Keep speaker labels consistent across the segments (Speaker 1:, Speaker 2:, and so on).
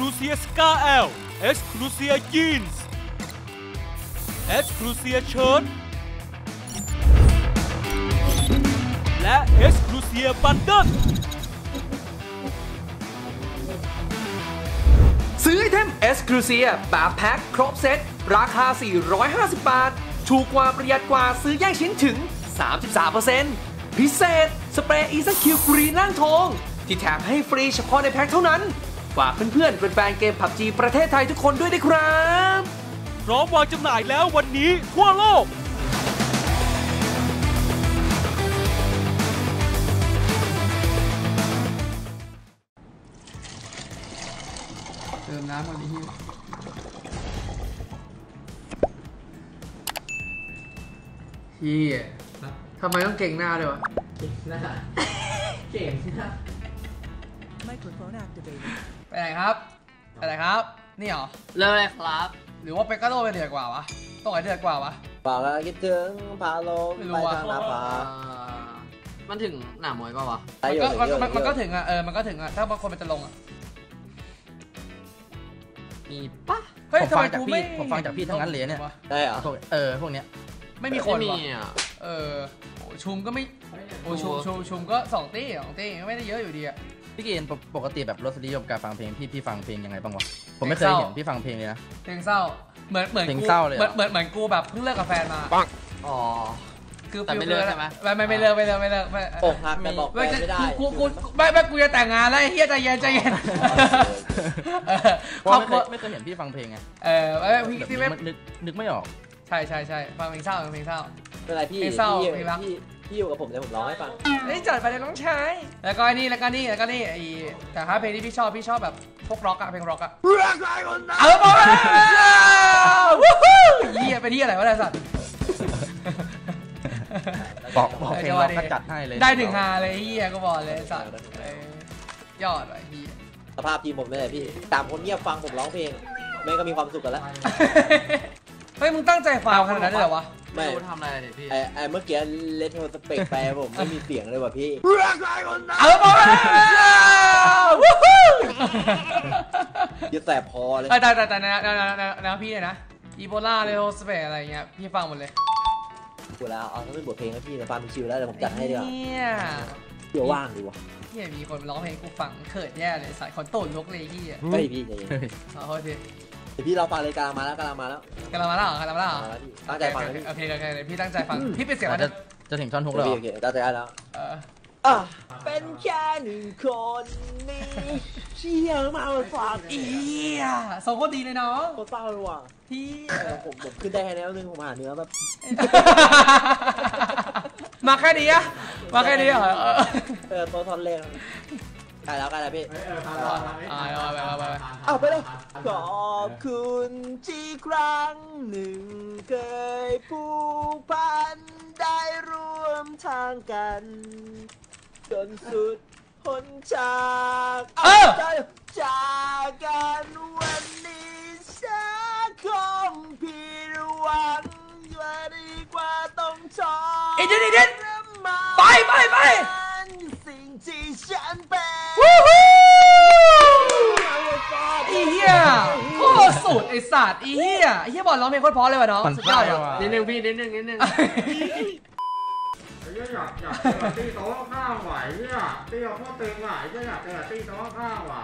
Speaker 1: Exclusia Scar L Exclusia Jeans Exclusia Shirt และ Exclusia Bundle
Speaker 2: ซื้อไอเทม Exclusia แบบแพ็คครบเซตราคา450 บาทถูกกว่าประหยัดกว่าซื้อแยกชิ้นถึง 33% พิเศษสเปรย์ Easy Q Green ร่างทองที่แถมให้ฟรีเฉพาะในแพ็คเท่านั้นฝากเพื่อนๆเป็นแฟนเกม PUBG ประเทศไทยทุกคนด้วยนะครับ
Speaker 1: พร้อมวางจำหน่ายแล้ววันนี้ทั่วโลก
Speaker 3: เติมน้ำก่อนดิพี่ทำไมต้องเก่งหน้าด้วยวะเก่งหน้าไปไหนครับไปไหนครับนี่เหรอ
Speaker 4: เริ่มเลยครับ
Speaker 3: หรือว่าเปกาโดเป็นเดือดกว่าวะต้องไหนเดือดกว่าวะ
Speaker 5: เปล่าแล้วคิดถึงพาลงไปทางหน้าผา
Speaker 4: มันถึงหน้ามวยป่าวะ
Speaker 3: มันก็ถึงอ่ะมันก็ถึงอ่ะถ้าบางคนมันจะลงอ่ะ
Speaker 4: มีปะ
Speaker 3: เฮ้ยทำไมกูไม่
Speaker 6: ผมฟังจากพี่ทั้งนั้นเลยเนี่ย
Speaker 5: ได้เหรอ
Speaker 6: พวกเนี้ย
Speaker 3: ไม่มีคนวะชุมก็ไม่ชุมก็2 ตี้ไม่ได้เยอะอยู่ดีอ่ะ
Speaker 6: พี่เกณฑ์ปกติแบบรสนิยมการฟังเพลงพี่ฟังเพลงยังไงบ้างวะผมไม่เคยเห็นพี่ฟังเพลงเลยนะ
Speaker 3: เพลงเศร้าเหมือน
Speaker 6: เพลงเศร้าเลย
Speaker 3: เหมือนกูแบบเพิ่งเลิกกับแฟนมา
Speaker 4: อ๋อ
Speaker 3: คือ
Speaker 4: แต่ไม่เลิกใช่ไหม
Speaker 3: ไม่เลิก
Speaker 5: อกหักแต่บอกไม่ได้
Speaker 3: กูจะแต่งงานแล้วเฮียใจเย็น
Speaker 6: ไม่เคยเห็นพี่ฟังเพลงไง
Speaker 3: พี่
Speaker 6: นึกไม่ออก
Speaker 3: ใช่ฟังเพลงเศร้าเป็น
Speaker 5: ไรพี่อยู่กับผมเดี๋ยวผมร้องให้ฟัง
Speaker 3: นี่จัดไปเลยน้องชายแล้วก็นี่แต่ถ้าเพลงที่พี่ชอบแบบพวกร็อกอะเพลงร็อกอะบอกแล้วเฮียเป็นที่อะไรวะเนี่ยสัตว์
Speaker 6: บอกเพลงร็อกก็จัดให้เลย
Speaker 3: ได้ถึง5เลยเฮียก็บอกเลยสัตว์ยอดเลยเฮีย
Speaker 5: สภาพทีมผมไม่เลยพี่ตามคนเงียบฟังผมร้องเพลงแม่ก็มีความสุขกันแล้ว
Speaker 3: เฮ้ยมึงตั้งใจฟังขนาดนั้นเลยเหรอวะ
Speaker 5: ไม่
Speaker 4: ทำอะไรเนี่ยพี่
Speaker 5: เมื่อกี้เลโทรสเปกแปลผมไม่มีเสียงเลยว่ะพี่
Speaker 3: บอกแล้ว
Speaker 5: จะแสบคอเลย
Speaker 3: แต่นะพี่นะอีโบลาเลโทรสเปกอะไรเงี้ยพี่ฟังหมดเลย
Speaker 5: กูแล้วเอาต้องเป็นบทเพลงให้พี่นะฟังชิวแล้วเดี๋ยวผมจัดให้ดีกว่าเดี๋ยวว่างดีวะ
Speaker 3: พี่มีคนร้องเพลงกูฟังเขินแย่เลยสายคอนโต้ลุกเลยพี่
Speaker 5: เฮ้ยพี่ใจเย็น
Speaker 3: โอเค
Speaker 5: พี่เราฟังเลยกำลังมาแล้ว
Speaker 3: ตั้งใจฟังโอเคพี่ตั้งใจฟังพี่เป็นเสียง
Speaker 6: จะถึงท่อนฮุกแล้ว
Speaker 5: โอเคตั้งใจแล้วเป็นแค่1 คนนี่เชี่ยมาฝาก
Speaker 3: โซโคดีเลยเนาะ
Speaker 5: โคตรเศร้าเลยว่ะ
Speaker 3: พี่
Speaker 5: ผมขึ้นได้แค่แนวนึงผมหาเนื้อแบบ
Speaker 3: มาแค่นี้อะ
Speaker 5: ตัวทอนแรงใกล้แล้วพี่
Speaker 3: เอา
Speaker 5: ไปเลยขอบคุณที่ครั้งหนึ่งเคยผูกพันได้ร่วมทางกันจนสุดหนทางจากกันวันนี้ฉันคงผิดหวังว่าดีกว่าต้องทน
Speaker 3: อีกนิดไป
Speaker 5: สิ่งที่ฉันเป็น
Speaker 3: อีเหี้ยโคตรสุดไอสัตว์อีเหี้ยบอลร้องเพลงโคตรเพราะเลยวะน้องสุดยอดอ่ะ
Speaker 4: นิดนึง
Speaker 7: ตีโต๊ะข้าวไหวเนี่ยตีเอาข้อเต็งไหวเนี่ยอยากจะตีโต๊ะข้าวอ่ะ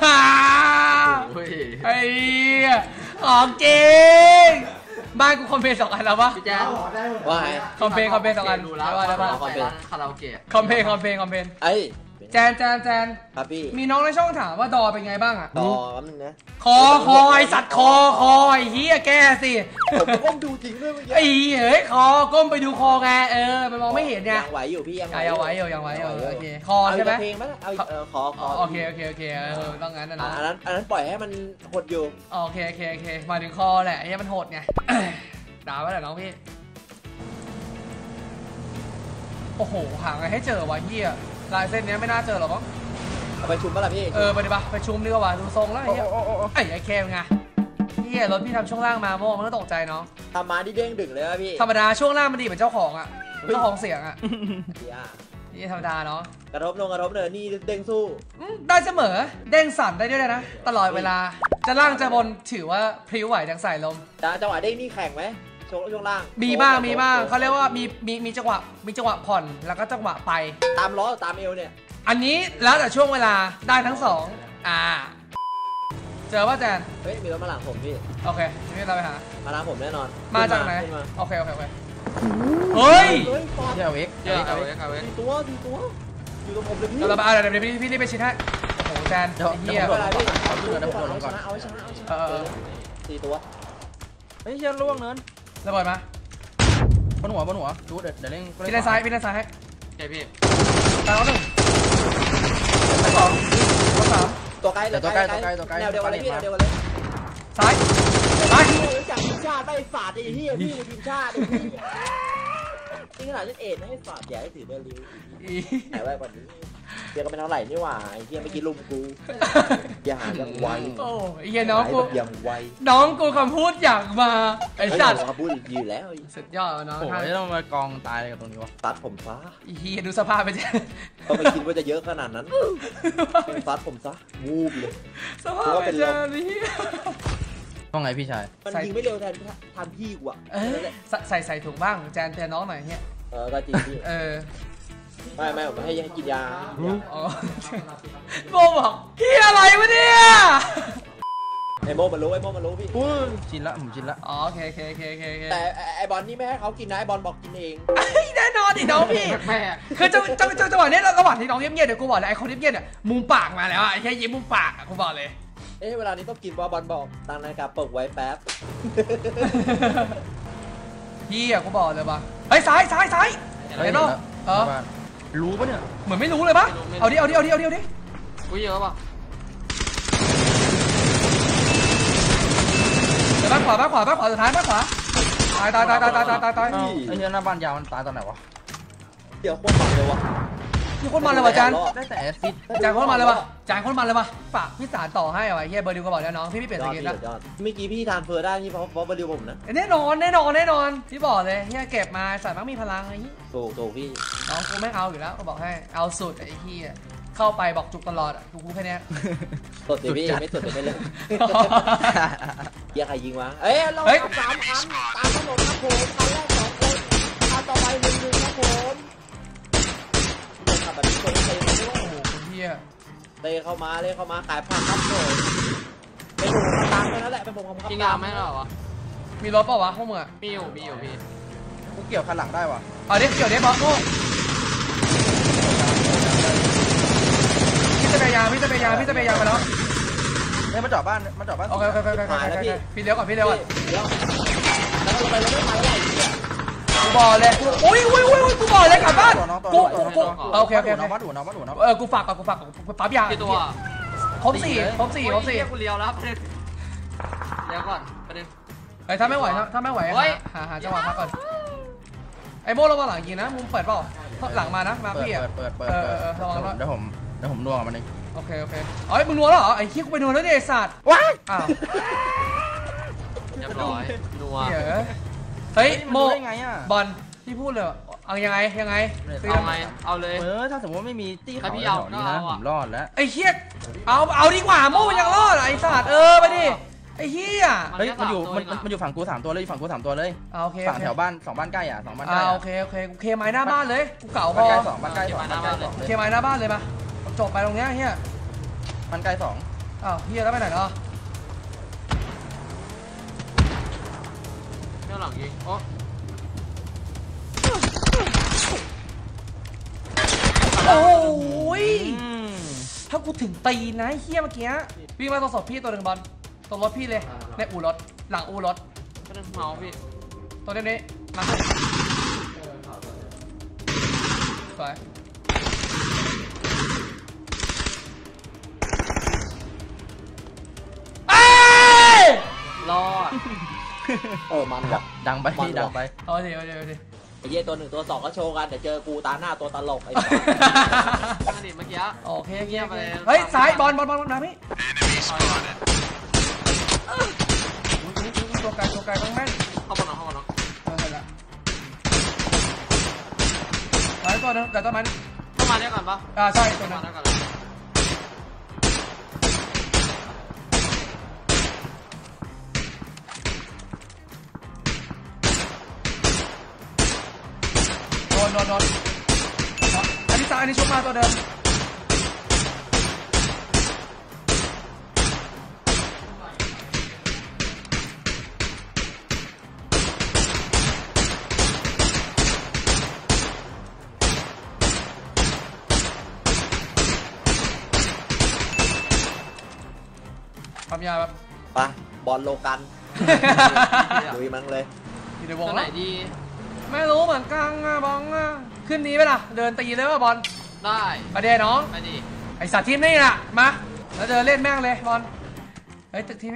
Speaker 3: ไอ้ของจริงบ้านกูคอมเพล2 อันแล้วปะ
Speaker 4: พี่แจ๊
Speaker 5: ว่าไง
Speaker 3: คอมเพล2 อัน
Speaker 4: ได้ป่ะคาราโอเกะ
Speaker 3: คอมเพล
Speaker 5: ไอ้
Speaker 3: แจน
Speaker 5: ครับพี่
Speaker 3: มีน้องในช่องถามว่าดอเป็นไงบ้างอะ
Speaker 5: ดอนึงนะ
Speaker 3: คอไอสัตว์คอไอเฮียแกสิ
Speaker 5: ผมก้มดูจริงด้วยเมื่อกี้
Speaker 3: ไอ้เฮ้ยคอก้มไปดูคอไงมันมองไม่เห็นไง
Speaker 5: ยังไหวอยู่พี่ยัง
Speaker 3: ไหวอยู่โอเคคอใช่ไหม
Speaker 5: เพลงมั้ยขอ
Speaker 3: โอเคต้องงั้นนะ
Speaker 5: อันนั้นปล่อยให้มันหดอยู่
Speaker 3: โอเคมาถึงคอแหละไอ้มันหดไงด่าไว้แหละน้องพี่โอ้โหหาไงให้เจอวะเฮียลายเส้นนี้ไม่น่าเจอหรอกมั้ง
Speaker 5: ไปชุมป่ะล่ะพี่
Speaker 3: ไปดิไปชุมดีกว่าดูทรงแล้วไอ้แคมไงเฮียรถพี่ทำช่วงล่างมาโม่มันก็ตกใจเนาะ
Speaker 5: ทำมาที่เด้งดึงเลยว่ะพี่
Speaker 3: ธรรมดาช่วงล่างมันดีเหมือนเจ้าของอ่ะเจ้าของเสียงอ่ะนี่ธรรมดาเนาะ
Speaker 5: กระทบลงกระทบเนินนี่เด้งสู้
Speaker 3: ได้เสมอเด้งสั่นได้ด้วยนะตลอดเวลาจะล่างจะบนถือว่าพริ้วไหวดังสายลม
Speaker 5: จังหวะเด้งนี่แข่งไหมช่วงล่าง
Speaker 3: มีบ้างเขาเรียกว่ามีจังหวะผ่อนแล้วก็จังหวะไป
Speaker 5: ตามล้อตามเอวเนี่ย
Speaker 3: อันนี้แล้วแต่ช่วงเวลาได้ทั้งสองเจอว่าแจน
Speaker 5: เฮ้ยมีรถมาหลังผมพี่
Speaker 3: โอเคนี่เราไปหา
Speaker 5: มาหลังผมแน่นอน
Speaker 3: มาจากไหน
Speaker 5: ขึ้
Speaker 3: โอเคเฮ้ย
Speaker 5: เฮ้ยฟอร์ด
Speaker 6: เที่ยวเอ็ก
Speaker 4: เยอะเอาไว้เอาไว้
Speaker 5: สี่ตัวอยู่ตรงผมเลยพี่
Speaker 3: เราไปเดี๋ยวพี่รีบไปชิ้นให้โอ้โหแจน
Speaker 6: เดี๋ยว
Speaker 3: เฮีย
Speaker 6: ผมโดดลงก่อนเอาขึ้นเดี๋ยวผมโดดลงก่อน
Speaker 5: เอาไว้ชนะ สี่ตัว
Speaker 6: เฮ้ยเชี่ยล่วงเนิน
Speaker 3: ระเบิดมา
Speaker 6: บนหัวดูเดี๋ยวเร่ง
Speaker 3: พี่ด้านซ้ายให้
Speaker 4: โอเคพี่
Speaker 3: ตายแล้วหนึ่งตายสองตายสาม
Speaker 5: ตัวไกลแนวเดียวกันเลยพี่แนวเดียวกันเลย
Speaker 3: ซ้าย
Speaker 5: รู้จักทีมชาติไม่ฝาดไอ้เหี้ยพี่ทีมชาติไอ้เหี้ยนี่ขนาดฉันเอ็ดให้ฝาดอย่าให้ถือเบอร์ลิวหายไว้กว่านี้เดี๋ยวก็เป็นเท่าไหร่นี่หว่าไอ้เหี้ยเมื่อกี้ลุมกูอย่าหายังไว
Speaker 3: โอ้ยเฮียน้องกู
Speaker 5: ยังไว
Speaker 3: น้องกูคำพูดอยากมาไอ้สัตว์
Speaker 5: เขาพูดอยู่แล้ว
Speaker 3: สุดยอดน้อง
Speaker 6: โอ้ยต้องมากองตายอะไรกับตรงนี้วะ
Speaker 5: ซัดผมซะ
Speaker 3: เฮียดูสภาพไปเจ้
Speaker 5: ก็ไม่คิดว่าจะเยอะขนาดนั้นซัดผมซะวูบเลย
Speaker 3: สภาพไปเจ้นี่
Speaker 6: ต้องไงพี่ชาย
Speaker 5: มันยิงไม่เร็วแทนพี่กูอะ
Speaker 3: ใส่ถุงบ้างแจนเตือนน้องหน่อยเฮีย
Speaker 5: ก็จริงพี่ไม่ผมให้กินยา
Speaker 3: อ๋อโมบอกเฮียอะไรวะเนี่ย
Speaker 5: ไอโมมันรู้พี่
Speaker 6: ชินละผมชินละ
Speaker 3: อ๋อโอเค
Speaker 5: แต่ไอบอลนี่ไม่ให้เขากินนะไอบอลบอกกินเอง
Speaker 3: แน่นอนดิน้องพี่
Speaker 4: แม่
Speaker 3: คือจังหวะนี้ระหว่างที่น้องเงียบๆเดี๋ยวกูบอกเลยไอ้คนเงียบๆเนี่ยมุมปากมาแล้วไอ้แค่ยิ้มมุมปากกูบอกเลย
Speaker 5: เวลานี้ต้องกินบอลบอกตั้งนาฬิกาปลุกไว้แป๊บ
Speaker 3: พี่อะกูบอกเลยป่ะเฮ้ยซ้ายเห็นป่ะ
Speaker 6: รู้ปะเนี่ย
Speaker 3: เหมือนไม่รู้เลยป่ะเอาดิ
Speaker 4: อุ้ยเยอะป่ะ
Speaker 3: เดี๋ยวบ้านขวาสุดท้ายบ้านขวาตาย
Speaker 6: ไอ้เหี้ยหน้าบ้านยาวมันตายตอนไหนวะ
Speaker 5: เดี๋ยวโคตรมันเลยวะ
Speaker 3: มีคนมาเลยว่ะจาน
Speaker 6: ได้แต่แอสซิด
Speaker 3: จานคนมาเลยว่ะฝากพี่สารต่อให้เอาไว้เฮียเบอร์ดิวก็บอกแล้วน้องพี่เปลี่ยนสกินนะ
Speaker 5: เมื่อกี้พี่ทานเฟอร์ได้นี่เพราะเบอร์ดิวผมนะ
Speaker 3: แน่นอนพี่บอกเลยเฮียเก็บมาสายมักมีพลังไอ้เหี้ย
Speaker 5: ถูกพี่
Speaker 3: น้องกูไม่เอาอยู่แล้วก็บอกให้เอาสุดไอ้เฮียเข้าไปบอกจุกตลอดอ่ะกูแค่นี้
Speaker 5: สดสิพี่ไม่สดเดี๋ยวไม่เล่นเฮียใครยิงวะเรา3 คันตามถนนครับผมคันแรก2 คนคันต่อไป1ครับผมขับแบบนี้คนเตะมาด้วย
Speaker 3: โอ้โหคุณเฮีย
Speaker 5: เตะเข้ามาขายผักครับผมเป็นผมตามแค่นั้นแหละเป็นผมครับ
Speaker 4: กินยาไม่หรอวะ
Speaker 3: มีรถเปล่าวะพวกมึงอ่ะ
Speaker 4: มีอยู่พี่
Speaker 6: กูเกี่ยวคันหลังได้วะ
Speaker 3: เอาดิเกี่ยวดิบอสกูพี่จะไปยางไปแล้ว
Speaker 6: เฮ้ยมาจอดบ้าน
Speaker 3: โอเคพี่เลี้ยวก่อน
Speaker 5: เดี๋ยวแล้วเราไปเราไม่ไปอะไรเนี่ย
Speaker 3: กูบอกเลยอุ้ยกูบอกเลยกลับบ้านกูโอเค
Speaker 6: น้องวัดหัว
Speaker 3: กูฝากก่อนปั๊บยา
Speaker 4: กี่ตัว
Speaker 3: ครบสี่
Speaker 4: กูเลี้ยวแล้วประเด็นเลี้ยวก่อนประเด็น
Speaker 3: ไอ้ถ้าไม่ไหวหาจังหวะพักก่อนไอ้โม่ระวังหลังยิงนะมุมเปิดเปล่าหลังมานะมาพี่อ่ะ
Speaker 6: เปิด
Speaker 3: ระวัง
Speaker 6: เดี๋ยวผมนัวกับมันเอง
Speaker 3: โอเคเอ้ยมึงนัวแล้วเหรอไอ้ขี้กูไปนัวแล้วเนี่ยไอ้สัตว์ว้ายอ้าว
Speaker 4: เรียบร้อยนัว
Speaker 3: เฮ้ยโม
Speaker 6: ได้ไงอ่ะ
Speaker 3: บอลพี่พูดเลยเอายังไง
Speaker 4: เอาไงเอาเลย
Speaker 6: ถ้าสมมติไม่มีตี้
Speaker 4: ถ้า
Speaker 6: เขา
Speaker 4: พี่
Speaker 6: แถ
Speaker 4: เอา
Speaker 6: วนี้นะ
Speaker 4: ก็เอา
Speaker 6: ผ
Speaker 4: อะ
Speaker 6: มรอดแล้ว
Speaker 3: ไอ้เฮียเอาดีกว่าโม่มันยังรอดไอ้สัตว์ไปดิไอ้เฮีย
Speaker 6: เฮ้ยมันอยู่ฝั่งกู3 ตัวเลยฝั่งกู3 ตัวเลย
Speaker 3: โอเค
Speaker 6: ฝั่งแถวบ้าน2 บ้านใกล้อ่ะ2 บ้านใกล้
Speaker 3: โอเคกูเคไม้หน้าบ้านเลยกูเก่าพ
Speaker 6: บ้าน
Speaker 3: อ
Speaker 6: ใกล้2 บ้านใกล้2
Speaker 3: เคไม้หน้าบ้านเลยมาจบไปตรงเนี้ยเฮีย
Speaker 6: บ้านใกล้2
Speaker 3: อ้าวเฮียแล้วไปไหนเนาะ
Speaker 4: เรื่องหลังยิงโอ้
Speaker 3: โอ้ยถ้ากูถึงตีนะเฮียเมื่อกี้วิ่งมาตรงศพพี่ตัวหนึ่งบอลตรงรถพี่เลยในอู่รถหลังอู่รถ
Speaker 4: ประเด็นเมาพี่
Speaker 3: ตัวนี้มาไป
Speaker 4: รอด
Speaker 5: มันว่ะ
Speaker 6: ดังไป
Speaker 3: เอาดิ
Speaker 5: ไอ้เหี้ยตัว1ตัว2ก็โชว์กันแต่เจอกูตาหน้าตัวตลกไอ้
Speaker 4: ตั้งดิเมื่อกี้
Speaker 3: โอเคเฮ้ยซ้ายบอลนะพี่ตัวไกลต้องแม่น
Speaker 4: เข้ามาเนาะ
Speaker 3: เห็นละซ้ายตัวนึงแต่ต้นมัน
Speaker 4: มาด้วยกันปะ
Speaker 3: ใช่ตัวนั้
Speaker 4: มาน ด้วยกัน
Speaker 3: โดนอันนี้ซ้ายอันนี้ชุบมาตัวเดิมความยาวแบบ
Speaker 5: ไปบอลโลกันลุยมันเลย
Speaker 3: อยู่ในวง
Speaker 4: ตัวไหน
Speaker 3: แล้ว
Speaker 4: ดี
Speaker 3: ไม่รู้เหมือนกันอะบอลอะขึ้นนี้ไปล่ะเดินตีเลยว่าบอล
Speaker 4: ได้
Speaker 3: ประเดี๋ยวน้อง
Speaker 4: ไปดิ
Speaker 3: ไอสัตว์ทีมนี่น่ะมาแล้วเดินเล่นแม่งเลยบอลเฮ้ยตึกทีม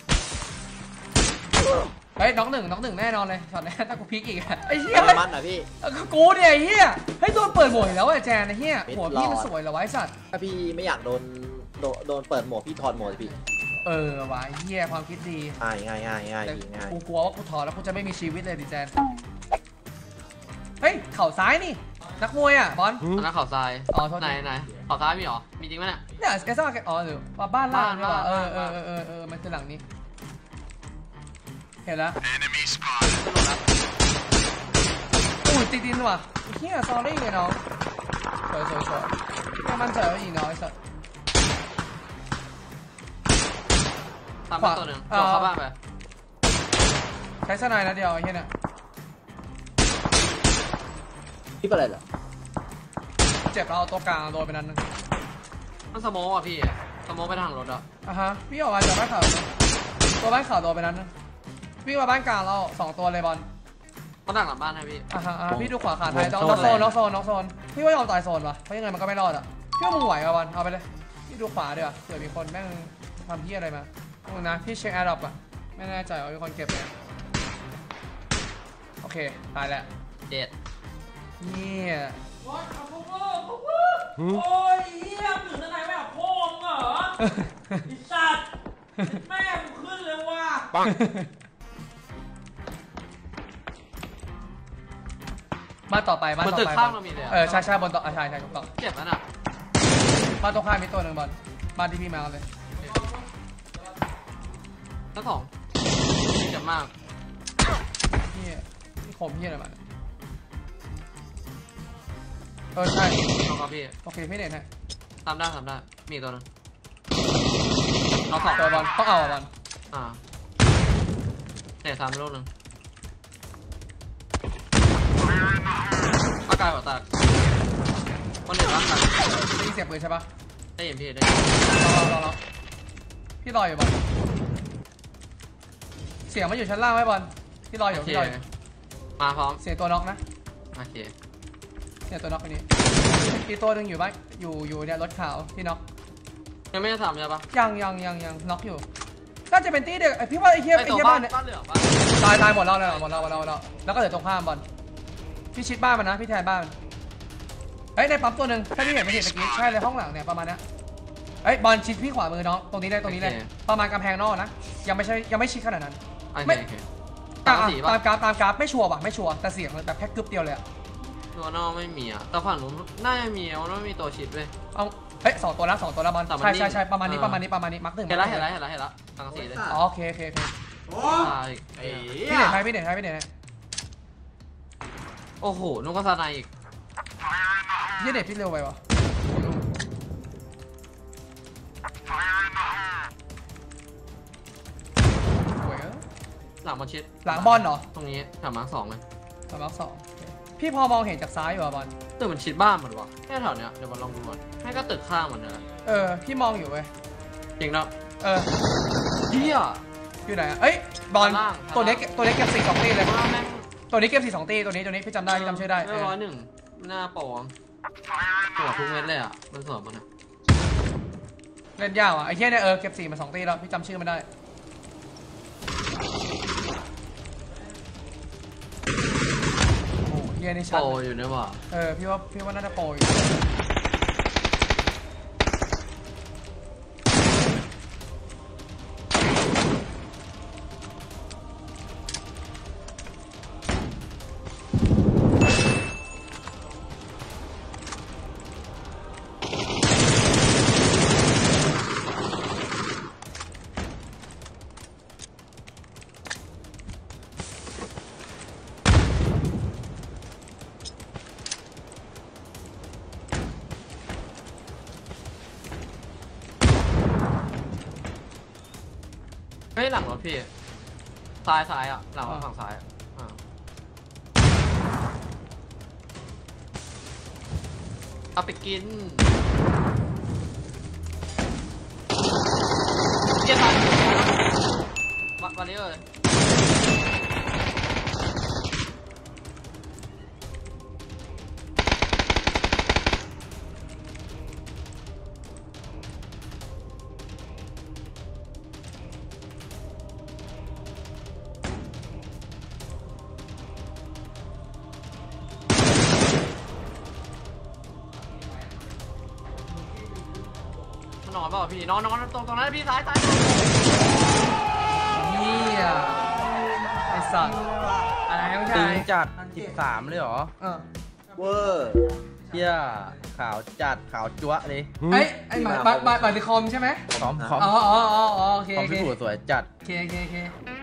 Speaker 3: เฮ้ยน้องหนึ่งแน่นอนเลยช็อตนี้ถ้ากูพลิกอีกไอ้เหี้ย
Speaker 5: มันอ่ะพี่
Speaker 3: กูเนี่ยไอ้เหี้ยเฮ้ยโดนเปิดโหมดอีกแล้วไอ้แจนไอ้เหี้ยหัวพี่มันสวยเหรอวะไอ้สัตว์
Speaker 5: ถ้าพี่ไม่อยากโดนเปิดโหมดพี่ถอดโหมดพี่
Speaker 3: วะไอ้เหี้ยความคิดดี
Speaker 5: ง่าย
Speaker 3: แต่
Speaker 5: ง่าย
Speaker 3: กูกลัวว่ากูถอดแล้วกูจะไม่มีชีวิตเลยดิแจนเฮ้ยเข่าซ้ายนี่นักมวยอ่ะบอล
Speaker 4: อันนั้นเขาทราย
Speaker 3: อ๋อโทษที
Speaker 4: ไหนเขาทรายมีหรอมีจริงไหมเนี่ย
Speaker 3: เนี่ยเอซ่าอ๋อหรือว่าบ้านล่างนี่หว่า
Speaker 4: บ้าน
Speaker 3: มันคือหลังนี้เห็นแล้วอุ้ยติดว่ะเฮียซอรี่ไงน้องสวยแค่มั่นใจว่าอีกน้อยสัส
Speaker 4: ตามมาตัวหนึ่งโดดเข้าบ้านไป
Speaker 3: ใช้สไนด์นะเดียวไอ้เฮียเนี่ย
Speaker 5: พี่เป็นอะไรเหรอ
Speaker 3: เจ็บแล้วเอาตัวกลางโดนไปนั้นนึง
Speaker 4: มันสโมกอ่ะพี่สโมกไปทางรถอ่ะ
Speaker 3: ฮะพี่ออกมาจากบ้านขาวตัวบ้านขาวโดนไปนั้นนึงวิ่งมาบ้านกลางเรา2ตัวเลยบอล
Speaker 4: เขาดักหลังบ้านให้พี่
Speaker 3: พี่ดูขวาขาไทยน้องโซนพี่ว่ายอมตายโซนปะเพราะยังไงมันก็ไม่รอดอ่ะพี่ว่ามึงไหวป่ะบอลเอาไปเลยพี่ดูขวาดีกว่าเผื่อมีคนแม่งทำที่อะไรมามึงนะพี่เช็คแอร์ดรอปอ่ะไม่แน่ใจว่ามีคนเก็บไหมโอเคตายแล้ว
Speaker 4: เด็ด
Speaker 3: เนี่ย
Speaker 8: โอ้ยเฮียถึงทนายไม่เอาพ่อมึงเหรอไอ้สัตว์แม่กูขึ้นเลยว่ะ
Speaker 3: บ้านต่อไปบ้าน
Speaker 4: บน
Speaker 3: ต่อ
Speaker 4: ตึก
Speaker 3: ไป
Speaker 4: ข้างเรามีเลย
Speaker 3: ใช่บนต่อใช่ถูกต้อง
Speaker 4: เจ็บนั่นอ่ะ
Speaker 3: บ้านตรงข้ามมีตัวหนึ่งบอลบ้านที่พี่มาเลย
Speaker 4: ทั้งสองเจ็บมาก
Speaker 3: พี่โคมพี่อะไรมาใช่
Speaker 4: น้องครับพี่
Speaker 3: โอเคพี่เด่นฮะ
Speaker 4: ทำได้มีตัวนึงน้องสอง
Speaker 3: ตัวบอลต้องเอาบอล
Speaker 4: เนี่ย3ลูกนึงอากาศหัวแตกคนหนึ่งร่างกาย
Speaker 3: ได้ยินเสียงปืนใช่ปะ
Speaker 4: ได้ยินพี่ได้
Speaker 3: รอพี่รออยู่บอลเสียงมันอยู่ชั้นล่างไหมบอลพี่รออยู่
Speaker 4: มาพร้อม
Speaker 3: เสียงตัวน็อกนะ
Speaker 4: โอเค
Speaker 3: เสียงตัวน็อกไปนี้อีตัวหนึ่งอยู่บ้านอยู่เนี่ยรถขาวที่น็อก
Speaker 4: ยังไม่ได้ทำใช่ปะ
Speaker 3: ยังน็อกอยู่น่าจะเป็นตีเด็กพี่ว่าไอ้เหี้ยบ้านเนี่ย
Speaker 4: บ้านเหลืองปะ
Speaker 3: ตายหมดแล้วแล้วก็เหลือตรงข้ามบอลพี่ชิดบ้านมันนะพี่แทนบ้านในปั๊มตัวหนึ่งถ้าพี่เห็นไม่เห็นเมื่อกี้ใช่เลยห้องหลังเนี่ยประมาณนี้บอลชิดพี่ขวามือน้องตรงนี้เลยประมาณกำแพงนอกนะยังไม่ชิดขนาดนั้น
Speaker 4: โอเค
Speaker 3: ตามกราฟไม่ชัวร์แต่เสียงแบบแค่กึ๊บเดียวเลยอะ
Speaker 4: ตัวนอกไม่มีอ่ะแต่ฝั่งนู้นน่าจะมีมันไม่มีตัวชิดเว้ย
Speaker 3: เอา2 ตัวแล้วบอลใช่ประมาณนี้มักหนึ่ง
Speaker 4: เห็นแล้วทางสีเลย
Speaker 3: โอเค
Speaker 7: โอ้
Speaker 4: ไอ้
Speaker 3: พี่เด่นให้
Speaker 4: โอ้โหนุกกระสานอีก
Speaker 3: พี่เด่นพี่เร็วไปวะ
Speaker 4: หลังมาชิด
Speaker 3: หลังบอลเหรอ
Speaker 4: ตรงนี้แถวมาร์ค2เลย
Speaker 3: สำหรับ2พี่พอมองเห็นจากซ้ายอยู่อะบอล
Speaker 4: ตึกมันชิดบ้านมันวะแค่แถวเนี้ยเดี๋ยวมาลองดูก่อนให้ก็ตึกข้างมันเนี่ยแหละ
Speaker 3: พี่มองอยู่เว้ย
Speaker 4: จริงเนาะ
Speaker 3: เฮียอยู่ไหนบอลตัวเล็กเก็บ4 2 ตีเลย
Speaker 4: ว่าแม่ง
Speaker 3: ตัวนี้เก็บ4 2 ตีตัวนี้พี่จำได้พี่จำชื่อได้
Speaker 4: 101หน้าโป่งตัวทุกเม็ดเลยอ่ะมันสวยมันอ่ะ
Speaker 3: เล่นยากอ่ะไอ้เหี้ยเนี่ยเก็บ4 มา 2 ตีแล้วพี่จำชื่อมันได้โอ้เหี้ยนี่ชัด
Speaker 4: โปอยู่เนี่ยว่ะ
Speaker 3: พี่ว่าน่าจะโปรอยู่
Speaker 4: ไม่หลังรถพี่ซ้ายอ่ะหลังฝั่งซ้ายเอาไปกินเกียร์ทันมาเรียเลยนอนเปล่าพี่นอนตรงนั้นพี่ซ้าย
Speaker 3: นี่อ่ะไอสัตว์อะไรไม่
Speaker 6: ตึ
Speaker 3: ใช่
Speaker 6: งจัด13เลยเหรอ
Speaker 5: เวอร์
Speaker 6: เฮียขาวจัดขาวจั๊วะเลย
Speaker 3: ไอ้หมายถึงคอมใช่ไหม
Speaker 6: คอม
Speaker 3: อ๋อโอเค
Speaker 6: คอม
Speaker 3: โอเค
Speaker 6: พี่ผัวสวยจัด
Speaker 3: โอเค